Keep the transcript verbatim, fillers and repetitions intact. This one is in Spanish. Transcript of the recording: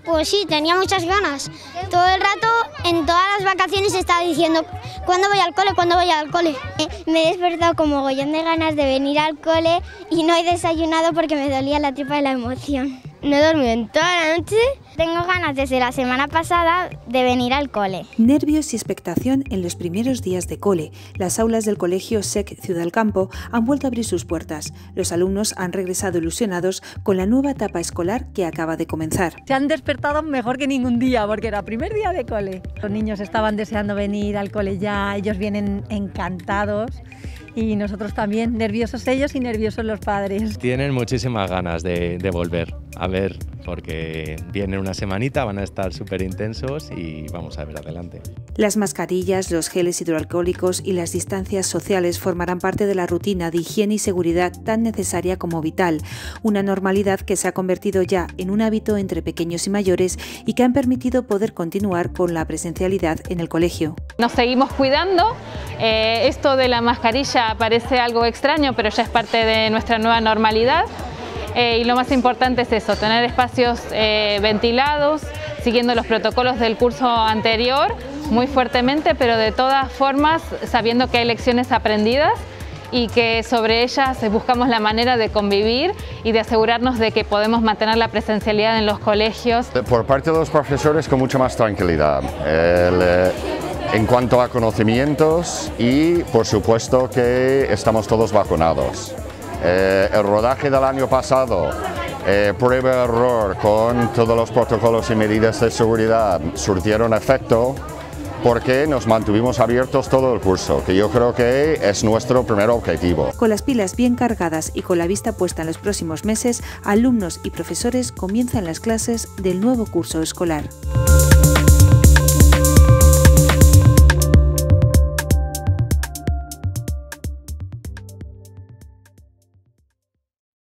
Pues sí, tenía muchas ganas. Todo el rato, en todas las vacaciones, estaba diciendo ¿cuándo voy al cole? ¿Cuándo voy al cole? Me he despertado con mogollón de ganas de venir al cole y no he desayunado porque me dolía la tripa de la emoción. No he dormido en toda la noche. Tengo ganas desde la semana pasada de venir al cole. Nervios y expectación en los primeros días de cole. Las aulas del colegio S E C Ciudad del Campo han vuelto a abrir sus puertas. Los alumnos han regresado ilusionados con la nueva etapa escolar que acaba de comenzar. Se han despertado mejor que ningún día porque era el primer día de cole. Los niños estaban deseando venir al cole ya, ellos vienen encantados. Y nosotros también, nerviosos ellos y nerviosos los padres. Tienen muchísimas ganas de, de volver, a ver, porque vienen una semanita, van a estar súper intensos y vamos a ver adelante. Las mascarillas, los geles hidroalcohólicos y las distancias sociales formarán parte de la rutina de higiene y seguridad tan necesaria como vital, una normalidad que se ha convertido ya en un hábito entre pequeños y mayores y que han permitido poder continuar con la presencialidad en el colegio. Nos seguimos cuidando, eh, esto de la mascarilla parece algo extraño, pero ya es parte de nuestra nueva normalidad. Eh, y lo más importante es eso, tener espacios eh, ventilados, siguiendo los protocolos del curso anterior muy fuertemente, pero de todas formas sabiendo que hay lecciones aprendidas y que sobre ellas buscamos la manera de convivir y de asegurarnos de que podemos mantener la presencialidad en los colegios. Por parte de los profesores con mucha más tranquilidad. El, eh... En cuanto a conocimientos y, por supuesto, que estamos todos vacunados. Eh, el rodaje del año pasado, eh, prueba-error con todos los protocolos y medidas de seguridad, surtieron efecto porque nos mantuvimos abiertos todo el curso, que yo creo que es nuestro primer objetivo. Con las pilas bien cargadas y con la vista puesta en los próximos meses, alumnos y profesores comienzan las clases del nuevo curso escolar.